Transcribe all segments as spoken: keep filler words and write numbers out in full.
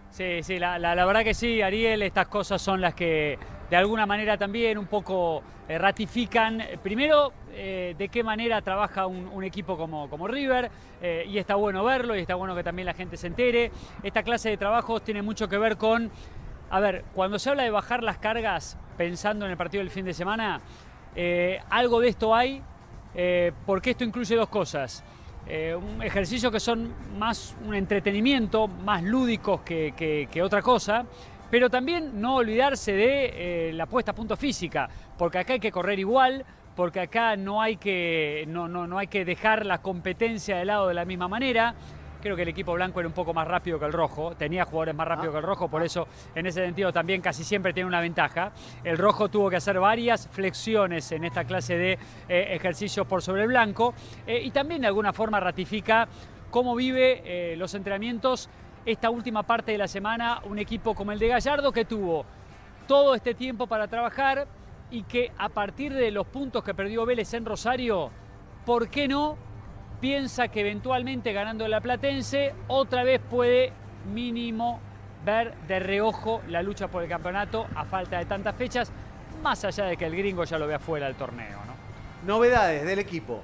Sí, sí, la, la, la verdad que sí, Ariel, estas cosas son las que de alguna manera también un poco eh, ratifican, primero, eh, de qué manera trabaja un, un equipo como, como River, eh, y está bueno verlo, y está bueno que también la gente se entere. Esta clase de trabajos tiene mucho que ver con, a ver, cuando se habla de bajar las cargas pensando en el partido del fin de semana, eh, algo de esto hay, eh, porque esto incluye dos cosas. Eh, un ejercicio que son más un entretenimiento, más lúdicos que, que, que otra cosa, pero también no olvidarse de eh, la puesta a punto física, porque acá hay que correr igual, porque acá no hay que, no, no, no hay que dejar la competencia de lado de la misma manera. Creo que el equipo blanco era un poco más rápido que el rojo, tenía jugadores más rápidos ah, que el rojo, por ah. eso en ese sentido también casi siempre tiene una ventaja. El rojo tuvo que hacer varias flexiones en esta clase de eh, ejercicios por sobre el blanco, eh, y también de alguna forma ratifica cómo vive eh, los entrenamientos esta última parte de la semana un equipo como el de Gallardo, que tuvo todo este tiempo para trabajar y que a partir de los puntos que perdió Vélez en Rosario, ¿por qué no? Piensa que eventualmente ganando la Platense otra vez puede mínimo ver de reojo la lucha por el campeonato a falta de tantas fechas, más allá de que el gringo ya lo vea fuera del torneo, ¿no? Novedades del equipo.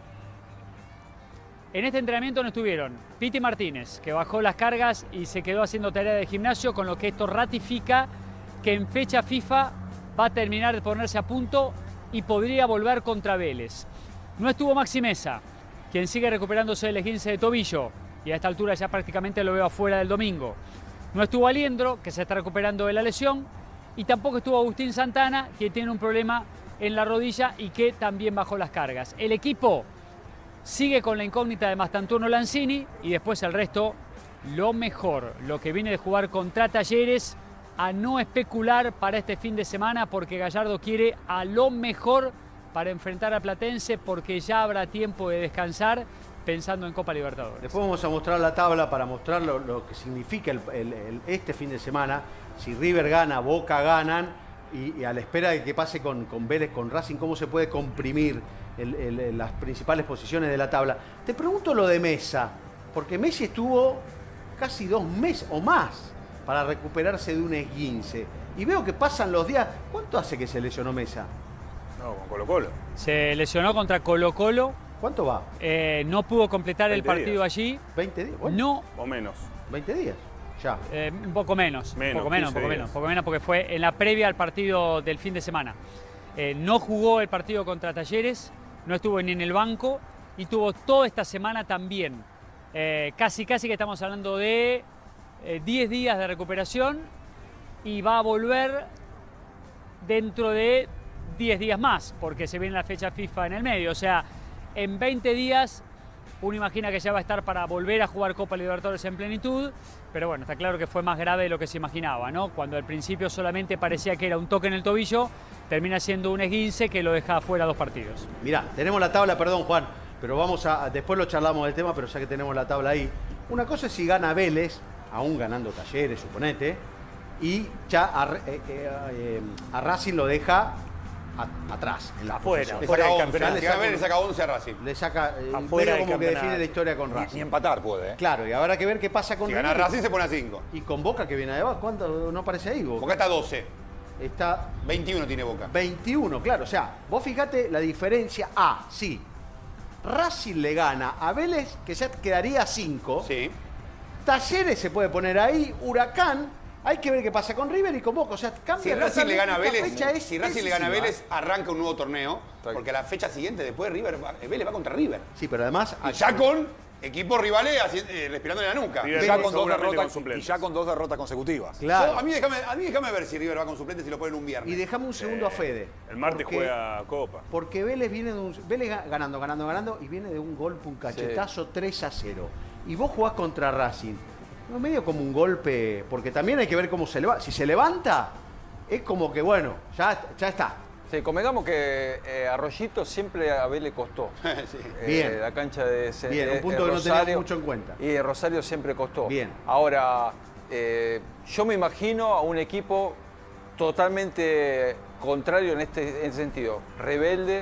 En este entrenamiento no estuvieron Piti Martínez, que bajó las cargas y se quedó haciendo tarea de gimnasio, con lo que esto ratifica que en fecha FIFA va a terminar de ponerse a punto y podría volver contra Vélez. No estuvo Maxi Mesa, quien sigue recuperándose del esguince de tobillo y a esta altura ya prácticamente lo veo afuera del domingo. No estuvo Aliendro, que se está recuperando de la lesión, y tampoco estuvo Agustín Santana, quien tiene un problema en la rodilla y que también bajó las cargas. El equipo sigue con la incógnita de Mastantuono Lanzini y después el resto, lo mejor, lo que viene de jugar contra Talleres, a no especular para este fin de semana, porque Gallardo quiere a lo mejor para enfrentar a Platense, porque ya habrá tiempo de descansar pensando en Copa Libertadores. Después vamos a mostrar la tabla para mostrar lo, lo que significa el, el, el, este fin de semana. Si River gana, Boca ganan, y, y a la espera de que pase con, con Vélez, con Racing, cómo se puede comprimir el, el, las principales posiciones de la tabla. Te pregunto lo de Mesa, porque Messi estuvo casi dos meses o más para recuperarse de un esguince. Y veo que pasan los días. ¿Cuánto hace que se lesionó Mesa? No, con Colo-Colo. Se lesionó contra Colo-Colo. ¿Cuánto va? Eh, no pudo completar el partido días. allí. ¿veinte días? Bueno, no. O menos. ¿veinte días? Ya. Eh, un poco menos. menos un poco menos, un poco menos. Un poco menos porque fue en la previa al partido del fin de semana. Eh, no jugó el partido contra Talleres, no estuvo ni en el banco y tuvo toda esta semana también. Eh, casi, casi que estamos hablando de eh, diez días de recuperación y va a volver dentro de diez días más, porque se viene la fecha FIFA en el medio. O sea, en veinte días uno imagina que ya va a estar para volver a jugar Copa Libertadores en plenitud, pero bueno, está claro que fue más grave de lo que se imaginaba, ¿no? Cuando al principio solamente parecía que era un toque en el tobillo, termina siendo un esguince que lo deja fuera dos partidos. Mirá, tenemos la tabla, perdón Juan, pero vamos a, después lo charlamos del tema, pero ya que tenemos la tabla ahí. Una cosa es si gana Vélez, aún ganando Talleres, suponete, y ya a, eh, eh, a Racing lo deja a, atrás, en la afuera, le fuera saca del once, campeonato. le Si saca, gana, le saca once a Racing. Le saca, eh, afuera del como que campeonato. define la historia con Racing. Ni, ni empatar puede, ¿eh? Claro, y habrá que ver qué pasa con Si gana Racing se pone a cinco. Y con Boca que viene de abajo, ¿cuánto no aparece ahí Boca? Boca está doce. Está veintiuno tiene Boca. veintiuno, claro. O sea, vos fijate la diferencia. Ah, sí. Racing le gana a Vélez, que ya quedaría cinco. Sí. Talleres se puede poner ahí. Huracán. Hay que ver qué pasa con River y con Boca. O sea, cambia. Si Racing le gana a Vélez, es si Racing le gana a Vélez, arranca un nuevo torneo. Porque la fecha siguiente, después River, va, Vélez va contra River. Sí, pero además. Y ya con equipos rivales así, eh, respirando en la nuca. River y, ya con con dos derrotas, con y ya con dos derrotas consecutivas. Claro. So, a, mí déjame, a mí déjame ver si River va con suplentes y lo ponen un viernes. Y dejamos un segundo Eh, a Fede. El martes porque, juega Copa. Porque Vélez viene de un. Vélez ganando, ganando, ganando. Y viene de un golpe, un cachetazo sí. tres a cero. Y vos jugás contra Racing. No, medio como un golpe, porque también hay que ver cómo se levanta. Si se levanta, es como que, bueno, ya, ya está. Sí, convengamos que eh, Arroyito siempre a Vélez costó. Sí. Eh, Bien. La cancha de ese, Bien, un punto eh, que no Rosario, teníamos mucho en cuenta. Y Rosario siempre costó. Bien. Ahora, eh, yo me imagino a un equipo totalmente contrario en este, en este sentido. Rebelde,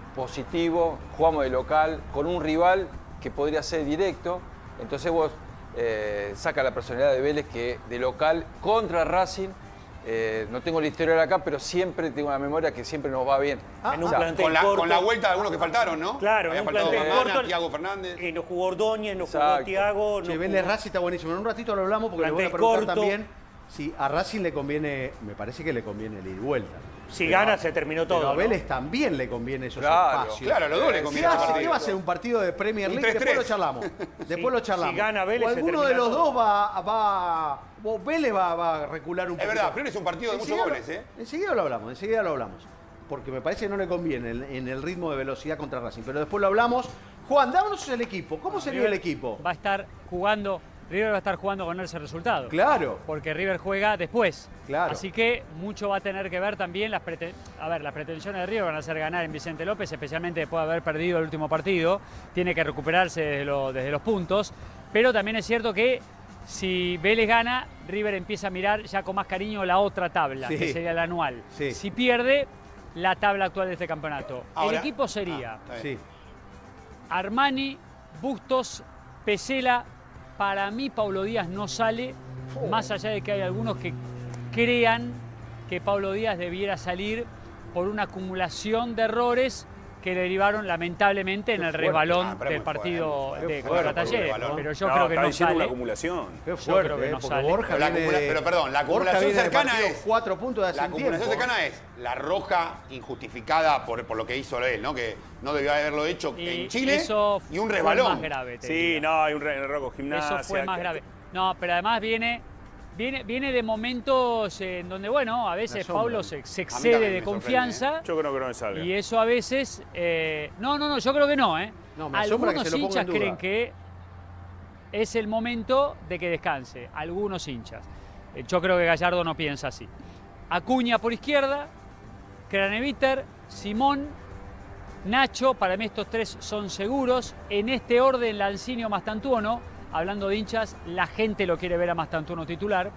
positivo, jugamos de local, con un rival que podría ser directo. Entonces vos eh, saca la personalidad de Vélez, que de local contra Racing, eh, no tengo la historia acá, pero siempre tengo la memoria que siempre nos va bien. Ah, en un o sea, plantel con, la, corto. con la vuelta de algunos que faltaron, ¿no? Claro, Había en un faltado plantel Mamana, corto. Thiago Fernández. Eh, no jugó Ordóñez, no jugó Exacto. Thiago. Che, no Vélez jugó... Racing está buenísimo. En un ratito lo hablamos porque le voy a Plantel preguntar corto. también si a Racing le conviene, me parece que le conviene el ir y vuelta. Si Pero- gana, se terminó todo. Pero a ¿no? Vélez también le conviene esos Claro, espacios. Claro, a los dos le ¿Qué, conviene hace? ese ¿Qué partido. va a ser un partido de Premier Un League? tres Después lo tres. charlamos. Después lo charlamos. si gana Vélez, o se alguno de termina los todo. dos va, va, o Vélez va, va a recular un Es poco. verdad, primero es un partido de muchos Enseguida goles, lo- ¿eh? Enseguida lo hablamos, enseguida lo hablamos. Porque me parece que no le conviene en, en el ritmo de velocidad contra Racing. Pero después lo hablamos. Juan, dámonos el equipo. ¿Cómo sería el equipo? Va a estar jugando, River va a estar jugando con ese resultado. Claro. Porque River juega después. Claro. Así que mucho va a tener que ver también las preten- a ver, las pretensiones de River van a ser ganar en Vicente López, especialmente después de haber perdido el último partido. Tiene que recuperarse desde, lo- desde los puntos. Pero también es cierto que si Vélez gana, River empieza a mirar ya con más cariño la otra tabla, Sí. que sería la anual. Sí. Si pierde, la tabla actual de este campeonato. Ahora- el equipo sería Ah, está bien. Sí. Armani, Bustos, Pesela. Para mí Paulo Díaz no sale, más allá de que hay algunos que crean que Paulo Díaz debiera salir por una acumulación de errores que derivaron lamentablemente en el fuerte. resbalón Ah, pero del muy partido fuerte, de muy contra fuerte, Talleres. resbalón. Pero yo No, creo que está no diciendo una sale. acumulación. Qué Yo fuerte, creo que eh, no porque sale. Borja Pero, la viene acumula- de- pero perdón, la Borja acumulación viene de cercana partidos es... cuatro puntos de hace La un acumulación tiempo. cercana es la roja injustificada por, por lo que hizo él, ¿no? Que no debió haberlo hecho Y en Chile eso y un fue resbalón. más grave, te Sí, diría. no, hay un re- error con Gimnasia. Eso fue más que- grave. No, pero además viene, viene, viene de momentos en donde, bueno, a veces asombra. Paulo se, se A mí excede también de me confianza Yo creo que no me salga. y eso a veces... eh, no, no, no, yo creo que no, ¿eh? No, me asombra que Algunos se lo ponga hinchas en duda. creen que es el momento de que descanse. Algunos hinchas. Eh, Yo creo que Gallardo no piensa así. Acuña por izquierda, Craneviter, Simón, Nacho, para mí estos tres son seguros. En este orden, Lancinio, Mastantuono. Hablando de hinchas, la gente lo quiere ver a Mastantuono titular.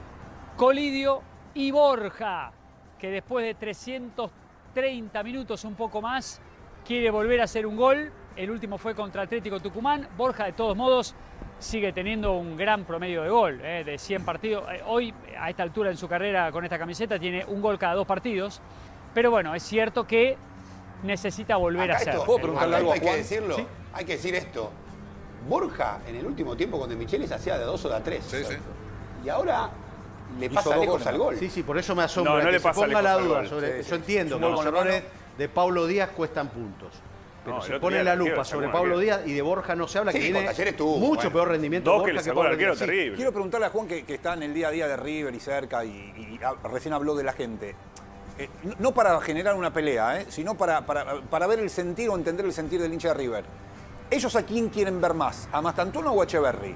Colidio y Borja, que después de trescientos treinta minutos, un poco más, quiere volver a hacer un gol. El último fue contra Atlético Tucumán. Borja, de todos modos, sigue teniendo un gran promedio de gol, eh, de cien partidos. Eh, hoy, a esta altura en su carrera con esta camiseta, tiene un gol cada dos partidos. Pero bueno, es cierto que necesita volver Acá a hacer. esto- ¿Puedo preguntarle acá algo a hay que Juan? decirlo, Sí. hay que decir esto. Borja, en el último tiempo con De Michelis hacía de dos o de a tres. Sí, sí. Y ahora le Hizo pasa dos lejos goles. al gol. Sí, sí, por eso me asombra No, no que le se pasa ponga lejos la al duda gol. sobre. Sí, Yo sí. entiendo Es un que gol los con la errores de Paulo Díaz cuestan puntos. Pero No, se el otro pone día la el arquero lupa sacó sobre un Pablo arquero. Díaz y de Borja no se habla, Sí, que con viene Talleres tuvo, mucho bueno. peor rendimiento Dos Borja que le sacó Pablo el arquero Díaz. Sí. terrible. Quiero preguntarle a Juan, que, que está en el día a día de River y cerca, y, y- y ah, recién habló de la gente. Eh, no- no para generar una pelea, eh, sino para, para, para ver el sentir o entender el sentir del hincha de River. ¿Ellos a quién quieren ver más? ¿A Mastantuono o a Echeverry?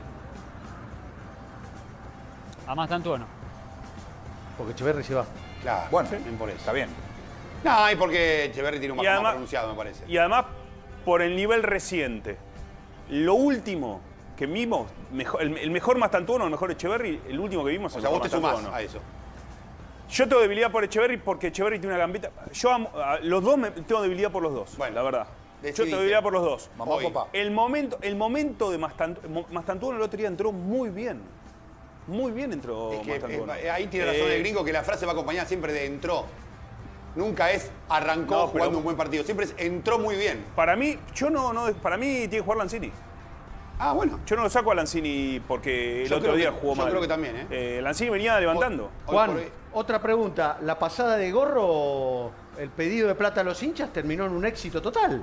A Mastantuono. Porque Echeverri se va. Claro, Bueno, bien por eso. está bien. No, y porque Echeverri tiene un Y bajón más además- pronunciado, me parece. Y además, por el nivel reciente. Lo último que vimos, mejor- el, el mejor Mastantuono, el mejor Echeverri, el último que vimos O es sea, el vos te mejor sumás Mastantuono. a eso. Yo tengo debilidad por Echeverri porque Echeverri tiene una gambeta. Yo amo, a los dos me, tengo debilidad por los dos, Bueno, la verdad. Yo decidite. tengo debilidad por los dos. Mamá Hoy. o papá. El momento, el momento de Mastant- Mo- Mastantuono el otro día entró muy bien. Muy bien entró Es que, Mastantuono. eh, ahí tiene razón Eh, el gringo que la frase va acompañada siempre de entró. Nunca es arrancó No, pero- jugando un buen partido. Siempre es entró muy bien. Para mí, yo no, no, para mí tiene que jugar Lanzini. Ah, bueno. Yo no lo saco a Lanzini porque el Yo otro creo día que- jugó yo mal. creo que también, ¿eh? Eh, Lanzini venía levantando. Hoy Juan, por hoy- otra pregunta. ¿La pasada de Gorro, el pedido de plata a los hinchas, terminó en un éxito total?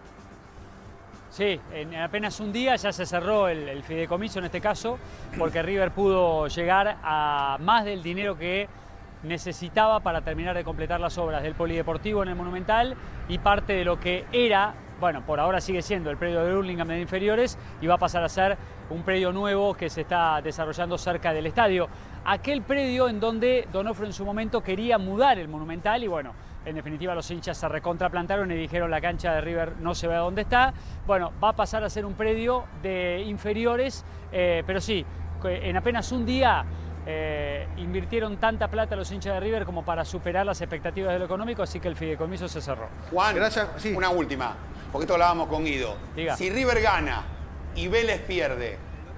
Sí, en apenas un día ya se cerró el, el fideicomiso en este caso, porque River pudo llegar a más del dinero que necesitaba para terminar de completar las obras del Polideportivo en el Monumental y parte de lo que era, bueno, por ahora sigue siendo el predio de Hurlingham de inferiores y va a pasar a ser un predio nuevo que se está desarrollando cerca del estadio. Aquel predio en donde Donofrio en su momento quería mudar el Monumental y bueno, en definitiva los hinchas se recontraplantaron y dijeron la cancha de River no se ve a dónde está. Bueno, va a pasar a ser un predio de inferiores, eh, pero sí, en apenas un día eh, invirtieron tanta plata los hinchas de River como para superar las expectativas de lo económico, así que el fideicomiso se cerró. Juan, Gracias, sí. una última. Porque esto hablábamos con Guido. Diga. Si River gana y Vélez pierde,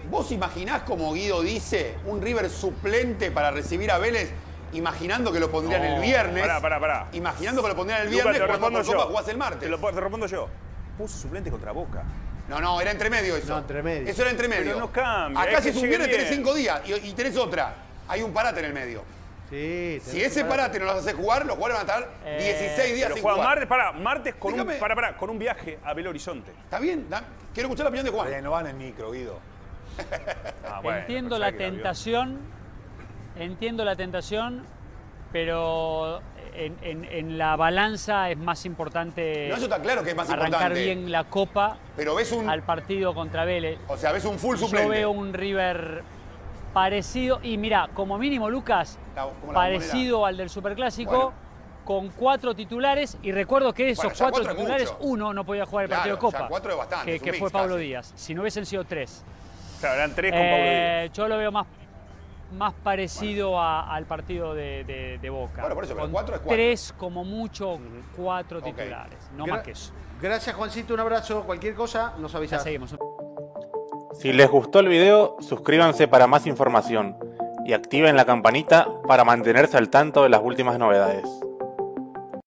¿Vos imaginás, como Guido dice, un River suplente para recibir a Vélez, imaginando que lo pondrían No, el viernes? pará, pará, pará. Imaginando que lo pondrían el Lucas, viernes te cuando respondo por Copa yo. jugás el martes. Te lo te respondo yo. Puso suplente contra Boca. No, no, era entre medio eso. No, entre medio. Eso era entre medio. Pero no cambia, Acá es si que es un llegue viernes tenés bien. cinco días y, y tenés otra. Hay un parate en el medio. Sí, Si tenés ese que parate no los hace jugar, los jugadores van a estar Eh, dieciséis días Pero sin juega jugar. martes, pará, martes con un, Déjame. pará, pará, con un viaje a Belo Horizonte. ¿Está bien? Da- Quiero escuchar la opinión de Juan. Eh, no van en micro, Guido. Ah, bueno, entiendo pensaba la que el avión- tentación, entiendo la tentación, pero en, en- en la balanza es más importante No, eso está claro que es más arrancar importante. bien la Copa Pero ves un, al partido contra Vélez. o sea, ves un full suplente. Yo veo un River parecido, y mira, como mínimo Lucas, La- como la parecido al del Superclásico, Bueno. con cuatro titulares, y recuerdo que esos Bueno, ya cuatro cuatro es titulares, mucho. uno no podía jugar el Claro, partido de ya Copa, cuatro es bastante, que, es un que mix fue Pablo casi. Díaz. Si no hubiesen sido tres. Claro, eran tres con Pablo Eh, Díaz. yo lo veo más, más parecido a- al partido de, de- de Boca. Bueno, por eso, pero Con cuatro es cuatro. Tres, como mucho, cuatro Ok. titulares, no Gra- más que eso. Gracias, Juancito. Un abrazo. Cualquier cosa, nos Ya avisás. seguimos. Si les gustó el video, suscríbanse para más información y activen la campanita para mantenerse al tanto de las últimas novedades.